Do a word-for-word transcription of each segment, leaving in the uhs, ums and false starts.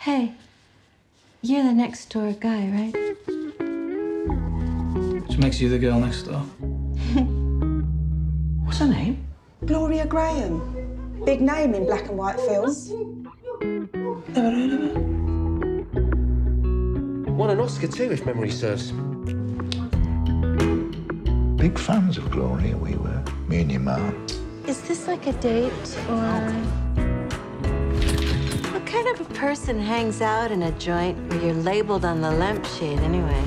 Hey, you're the next door guy, right? Which makes you the girl next door. What's her name? Gloria Graham. Big name in black and white films. Never heard of her. Won an Oscar too, if memory serves. Big fans of Gloria, we were. Me and your mum. Is this like a date, or... What kind of a person hangs out in a joint where you're labeled on the lampshade anyway?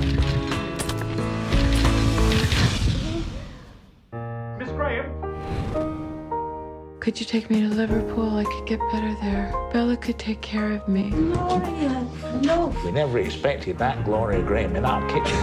Miss Graham? Could you take me to Liverpool? I could get better there. Bella could take care of me. Gloria, no. We never expected that Gloria Graham in our kitchen.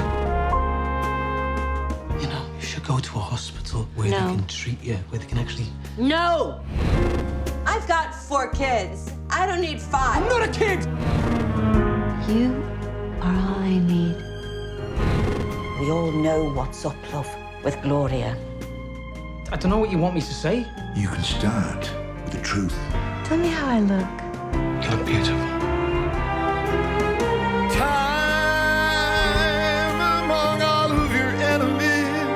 You know, you should go to a hospital where No. they can treat you, where they can actually... No! I've got four kids. I don't need five. I'm not a kid! You are all I need. We all know what's up, love, with Gloria. I don't know what you want me to say. You can start with the truth. Tell me how I look. You look beautiful. Time among all of your enemies.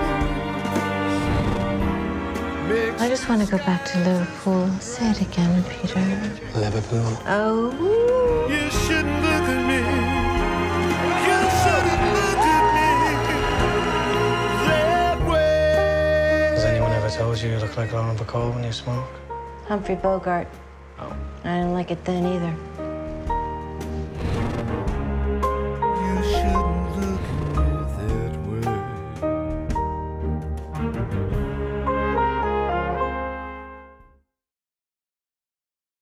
I just want to go back to Liverpool. Say it again, Peter. Liverpool. Oh. You shouldn't look at me. You shouldn't look at me that way. Has anyone ever told you you look like Lauren Bacall when you smoke? Humphrey Bogart. Oh. I didn't like it then either.